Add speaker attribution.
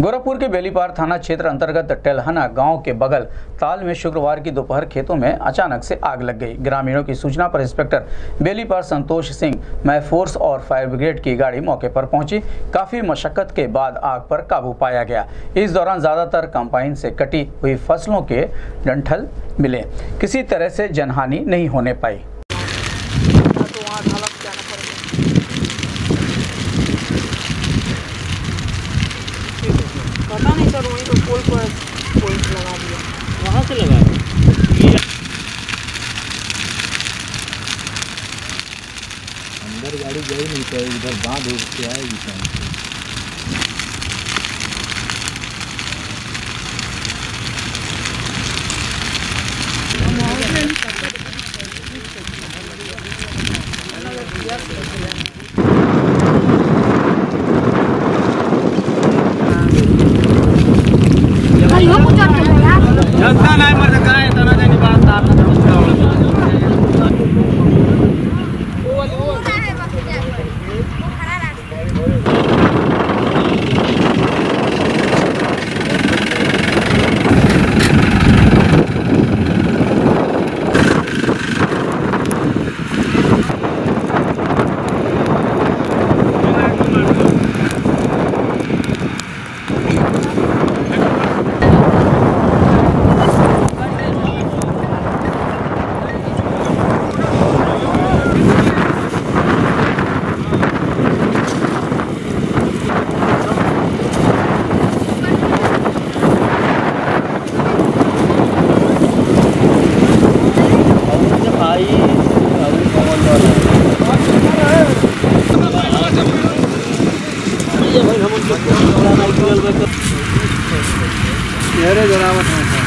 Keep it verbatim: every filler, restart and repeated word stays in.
Speaker 1: गोरखपुर के बेलीपार थाना क्षेत्र अंतर्गत टेलहना गांव के बगल ताल में शुक्रवार की दोपहर खेतों में अचानक से आग लग गई। ग्रामीणों की सूचना पर इंस्पेक्टर बेलीपार संतोष सिंह मैं फोर्स और फायर ब्रिगेड की गाड़ी मौके पर पहुंची। काफी मशक्कत के बाद आग पर काबू पाया गया। इस दौरान ज्यादातर कंपाइन से कटी हुई फसलों के डंठल मिले। किसी तरह से जनहानि नहीं होने पाई।
Speaker 2: पता नहीं सर, वहीं तो पोल पर पॉइंट लगा दिया।
Speaker 3: वहाँ से लगा दिया। अंदर गाड़ी गई नहीं तो इधर बांध हो के आएगी शायद।
Speaker 4: जनता नहीं मर सका है तना देनी बात तार ना
Speaker 3: ये भाई हम लोग को जरा गिरावट है।